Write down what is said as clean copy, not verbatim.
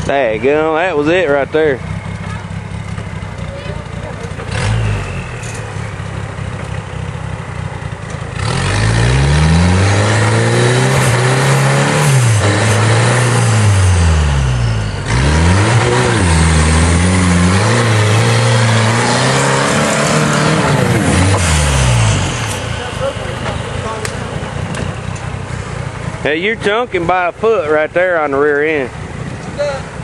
Daggum, that was it right there. Hey, you're chunking by a foot right there on the rear end.